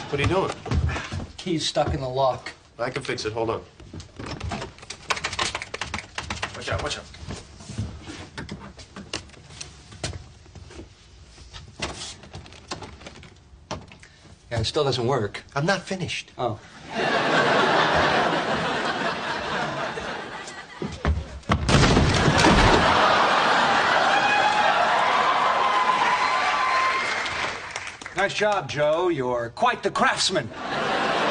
What are you doing? Key's stuck in the lock. I can fix it. Hold on. Watch out, watch out. Yeah, it still doesn't work. I'm not finished. Oh. Nice job, Joe. You're quite the craftsman.